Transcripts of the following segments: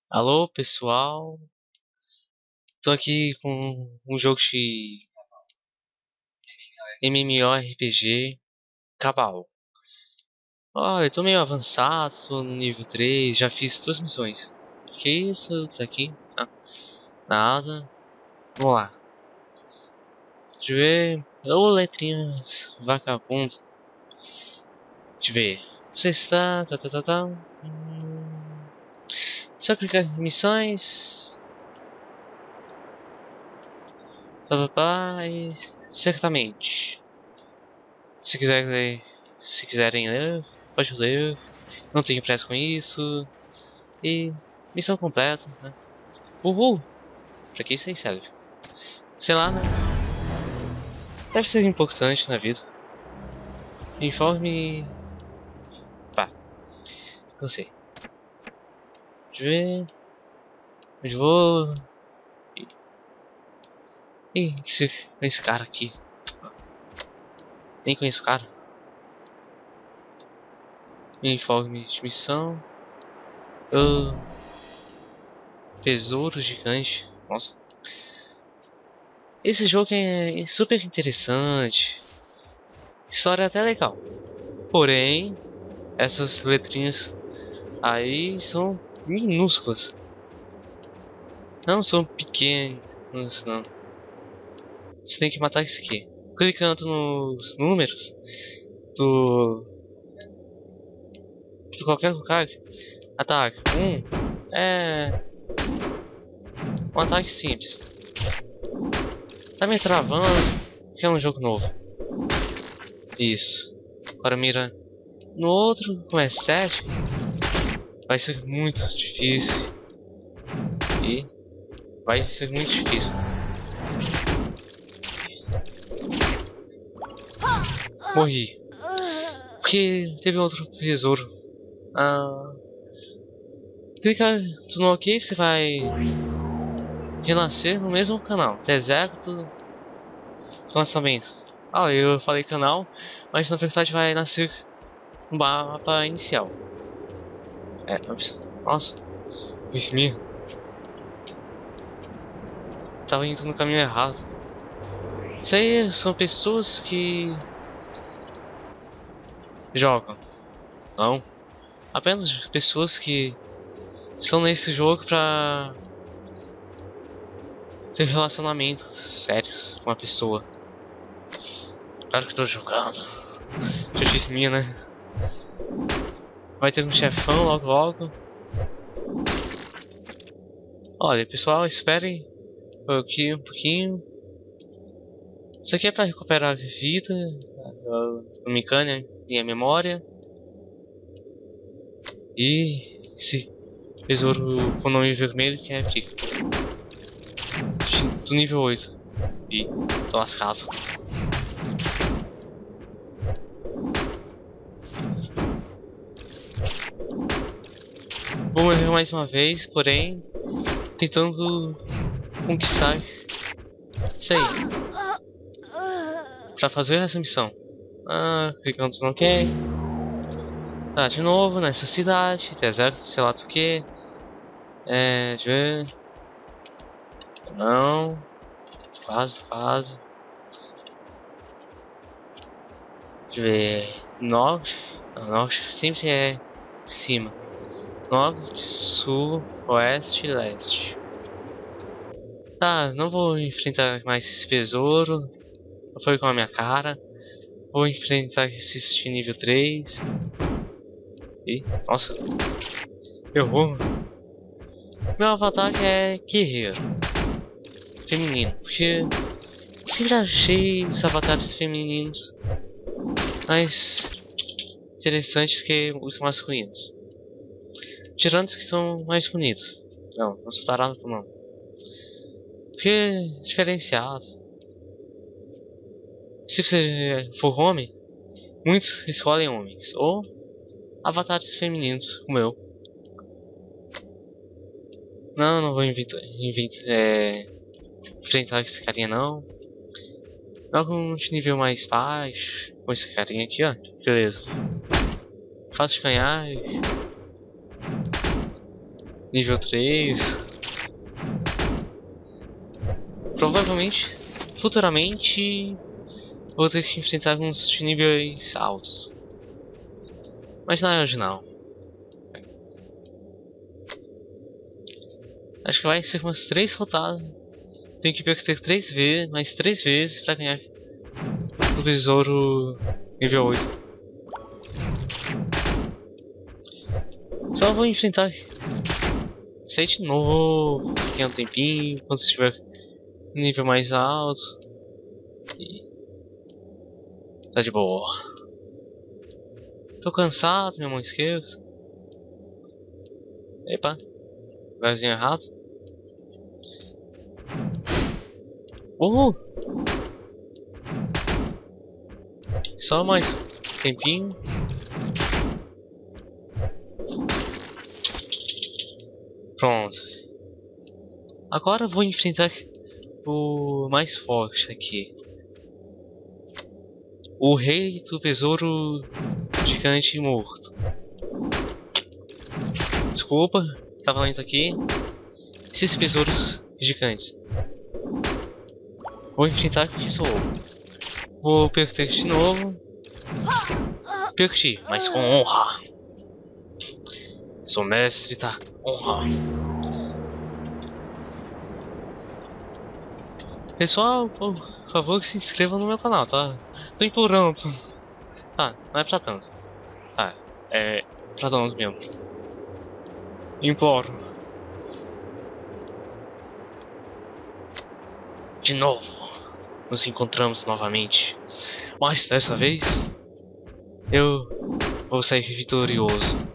Alô, pessoal. Tô aqui com um jogo de MMORPG Cabal. Olha, eu tô meio avançado, tô no nível 3, já fiz duas missões. Que isso? Tá aqui? Ah, nada. Vamos lá. Deixa eu ver. Ô, letrinhas vagabundo. Deixa eu ver. Você está. Tá. Só clicar em missões. E certamente. Se quiser ler, se quiserem ler, pode ler. Não tenho pressa com isso. E missão completa, né? Uhul! Pra que isso aí serve? Sei lá, né? Deve ser importante na vida. Informe. Pá, cansei. Deixa eu ver. Onde vou. Ih, esse cara aqui. Nem conheço o cara. Informe de missão. Oh, tesouro gigante. Nossa. Esse jogo é super interessante. História até legal. Porém, essas letrinhas aí são minúsculas. Não são pequenas, não. Você tem que matar isso aqui. Clicando nos números do de qualquer lugar. Ataque. É um ataque simples. Tá me travando. Que é um jogo novo. Isso. Agora mira no outro, com S7. Vai ser muito difícil. E vai ser muito difícil. Morri. Porque teve outro tesouro. Clica no OK, você vai renascer no mesmo canal. Deserto lançamento. Eu falei canal, mas na verdade vai nascer um mapa inicial. Nossa, isso tava indo no caminho errado. Isso aí são pessoas que jogam. Não. Apenas pessoas que estão nesse jogo pra ter relacionamentos sérios com a pessoa. Claro que tô jogando. Já disse minha, né? Vai ter um chefão logo logo. Olha, pessoal, esperem aqui um pouquinho. Isso aqui é pra recuperar a vida, a mecânica e a memória. E esse tesouro com o nome vermelho que é aqui. Do nível 8. E tô lascado. Vou morrer mais uma vez, porém tentando conquistar isso aí. Pra fazer essa missão. Clicando no OK. Tá, de novo nessa cidade, deserto, sei lá do que. Deixa eu ver. Não. Quase. Deixa eu ver. Norte. Não, norte sempre é cima. Norte, sul, oeste e leste. Tá, não vou enfrentar mais esse besouro. Não foi com a minha cara. Vou enfrentar esse de nível 3. E, nossa. Errou. Meu avatar é guerreiro. Feminino. Porque sempre achei os avatares femininos mais interessantes que os masculinos. Tirando os que são mais bonitos. Não sou tarado não. Porque é diferenciado. Se você for homem, muitos escolhem homens. Ou avatares femininos, como eu. Não vou enfrentar esse carinha não. Logo um nível mais baixo. Com esse carinha aqui, ó. Beleza. Fácil de ganhar. Nível 3. Provavelmente, futuramente, vou ter que enfrentar alguns de níveis altos. Mas não é hoje não. Acho que vai ser umas 3 rodadas. Tenho que perder 3 vezes, mais 3 vezes pra ganhar o besouro nível 8. Só vou enfrentar Sete de novo, tem um tempinho, quando estiver nível mais alto. E tá de boa. Tô cansado, minha mão esquerda. Epa, lugarzinho errado. Uhul! Só mais tempinho. Pronto. Agora vou enfrentar o mais forte aqui. O rei do besouro gigante morto. Desculpa, tava lento aqui. Esses besouros gigantes. Vou enfrentar porque sou eu. Vou perder de novo. Perdi, mas com honra. Sou mestre da honra. Pessoal, por favor, se inscrevam no meu canal, tá? Tô implorando. Tá, não é pra tanto. Tá, é pra tanto mesmo. Imploro. De novo, nos encontramos novamente. Mas dessa vez, eu vou sair vitorioso.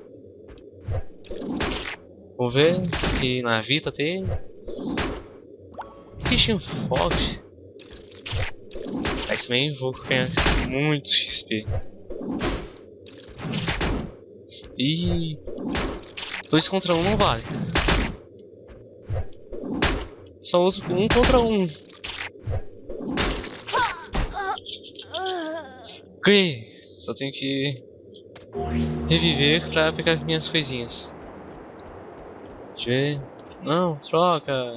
Vou ver se na vida tem bichinho forte. Mas também vou ganhar muito XP. E 2 contra 1 não vale. Só uso 1 contra 1. Ganhei. Só tenho que reviver pra pegar minhas coisinhas. Deixa eu ver. Não, troca.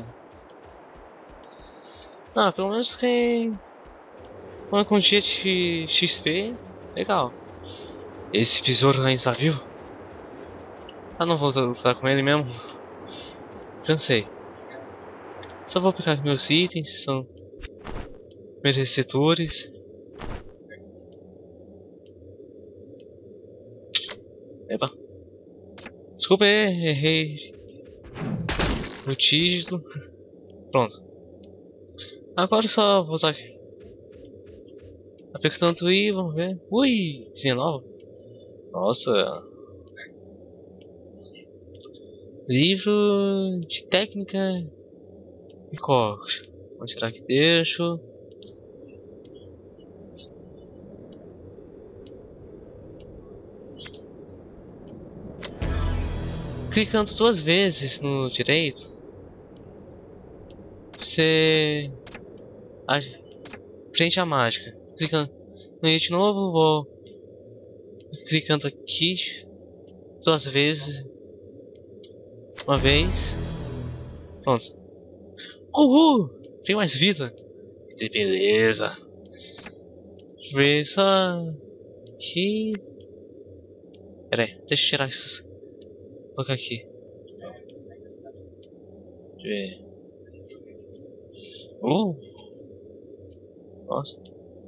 Ah, pelo menos tem uma quantia de XP. Legal. Esse besouro ainda tá vivo? Ah, não vou lutar com ele mesmo. Cansei. Só vou pegar meus itens, são merecedores. Epa. Desculpa aí, errei o título. Pronto. Agora só vou usar aqui. Apertando I, vamos ver. Ui, 19. Nossa. Livro de técnica e corte. Onde será que deixo? Clicando 2 vezes no direito, você prende a mágica. Clicando no I de novo, vou clicando aqui 2 vezes. Uma vez. Pronto. Uhul! Tem mais vida. Que beleza. Deixa eu ver só aqui. Pera aí, deixa eu tirar essas. Vou colocar aqui. Deixa eu ver. Nossa.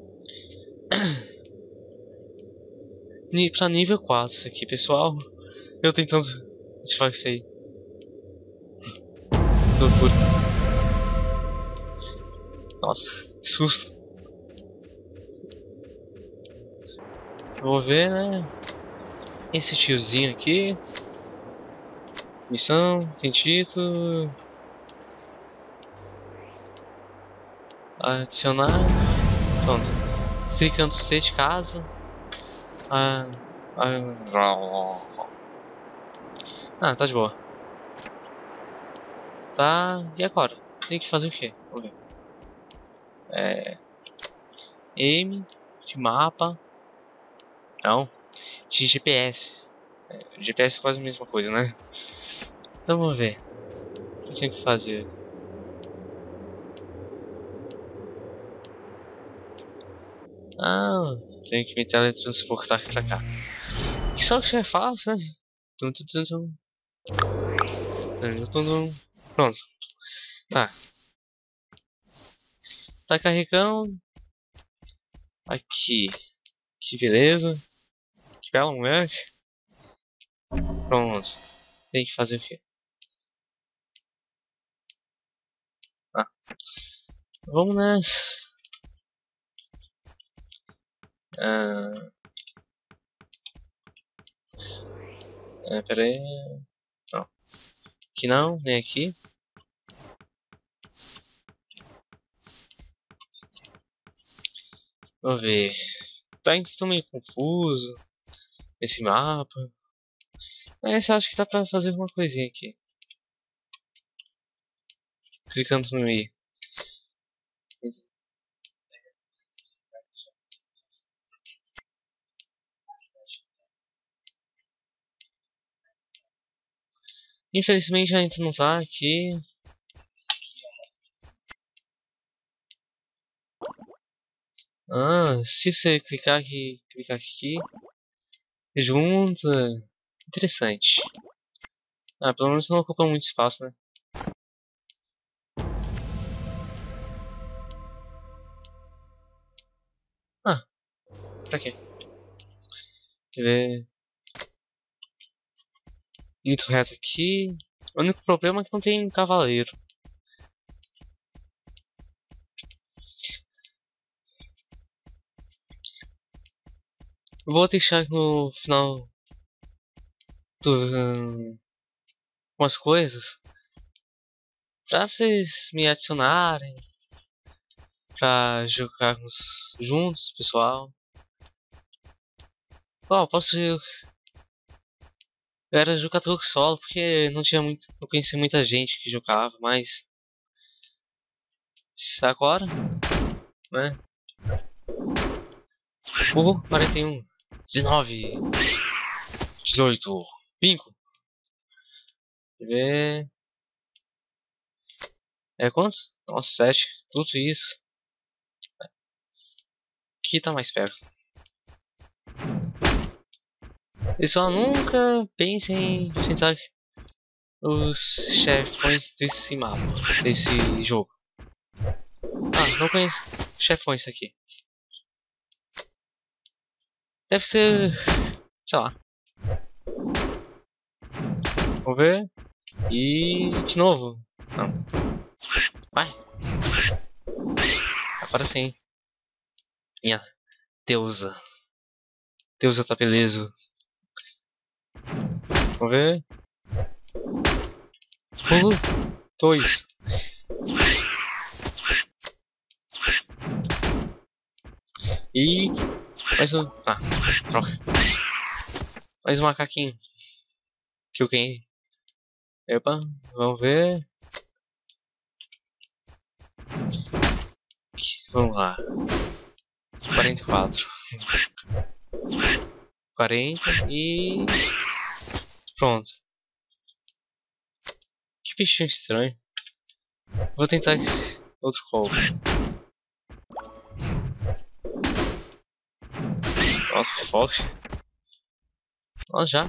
Pra nível 4 isso aqui, pessoal. Eu tentando ativar isso aí. Loucura. Nossa, que susto. Vou ver, né? Esse tiozinho aqui. Missão, tem título. Adicionar. Pronto. Clicando C de casa. Tá de boa. Tá, e agora? Tem que fazer o quê? Vamos ver. M de mapa. Não, de GPS. GPS é quase a mesma coisa, né? Então vamos ver. O que eu tenho que fazer? Ah, tenho que me teletransportar aqui pra cá. Que só que é fácil, né? Tum, tum, tum, tum. Tum, tum, tum. Pronto. Tá. Tá carregando. Aqui. Que beleza. Que belo moleque. Pronto. Tem que fazer o quê? Ah, vamos nessa. Ah, pera aí. Não. Aqui não, nem aqui. Vamos ver. Tá tô meio confuso esse mapa. Mas eu acho que dá pra fazer uma coisinha aqui. Clicando no i. Infelizmente a gente não tá aqui. Ah, se você clicar aqui, junta. Interessante. Ah, pelo menos não ocupa muito espaço, né? Ah, pra quê? Quer ver? Muito reto aqui. O único problema é que não tem cavaleiro. Eu vou deixar no final do, umas coisas pra vocês me adicionarem, pra jogarmos juntos, pessoal. Bom, eu era jogador solo porque não tinha muito, não conhecia muita gente que jogava, mas agora, né? 41, 19, 18, 5. Quer ver? É quantos? Nossa, 7. Tudo isso. Aqui tá mais perto. Pessoal, nunca pensem em tentar os chefões desse mapa, desse jogo. Ah, não conheço chefões aqui. Deve ser, sei lá. Vamos ver. E de novo. Não. Vai. Agora sim. Minha deusa. Deusa tá beleza. Vamos ver. Pulo. 2. E mais um. Ah, troca. Mais um macaquinho. Que eu ganhei. Epa, vamos ver. Vamos lá. 44. 40 e. Pronto. Que bichinho estranho. Vou tentar outro call. Nossa, forte. Nossa, já.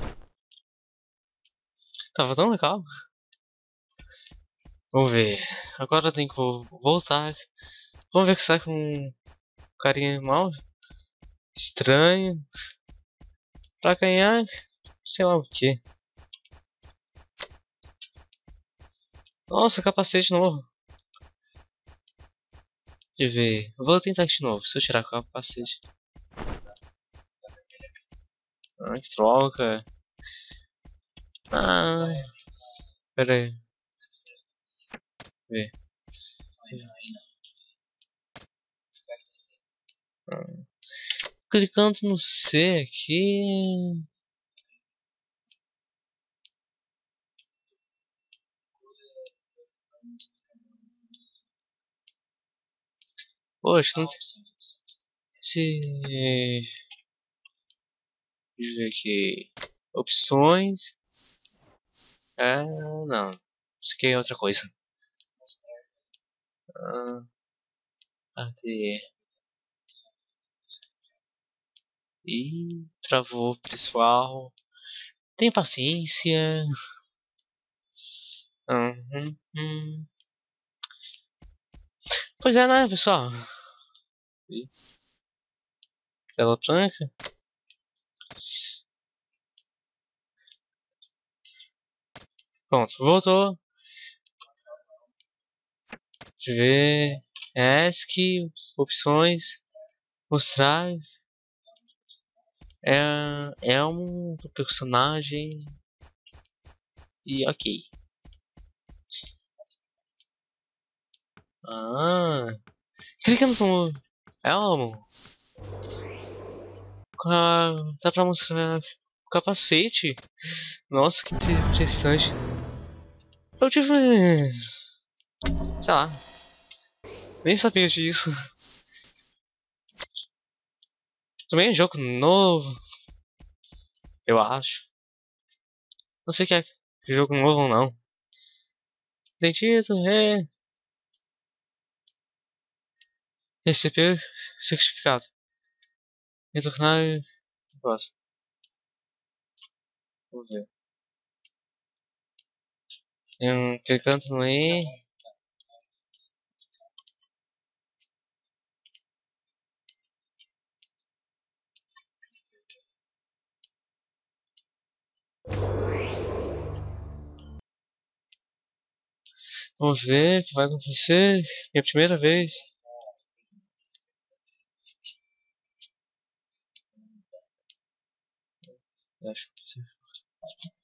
Tava tão legal. Vamos ver. Agora eu tenho que voltar. Vamos ver o que sai com um carinha mal estranho. Pra ganhar, sei lá o que. Nossa, capacete novo. Deixa eu ver. Eu vou tentar de novo. Se eu tirar o capacete. Ah, que troca. Ah, pera aí. Ver. Ah, clicando no C aqui. Poxa, não tem. Se. Deixa eu ver aqui. Opções. É, não. Isso aqui é outra coisa. Cadê? Ih, travou, pessoal. Tenha paciência. Uhum. Pois é, né, pessoal? Ih, tela branca. Pronto, voltou. Deixa eu ver. ESC, opções, mostrar. É um do personagem. E ok. Ah, clica no Elmo. Dá pra mostrar o capacete. Nossa, que interessante. Eu tive. Sei lá, nem sabia disso. Também é um jogo novo, eu acho. Não sei o que é jogo novo ou não. Dentista, receber certificado. Retornar. Gosto. Vamos ver. Clicando no E. Vamos ver o que vai acontecer. Minha primeira vez. Acho que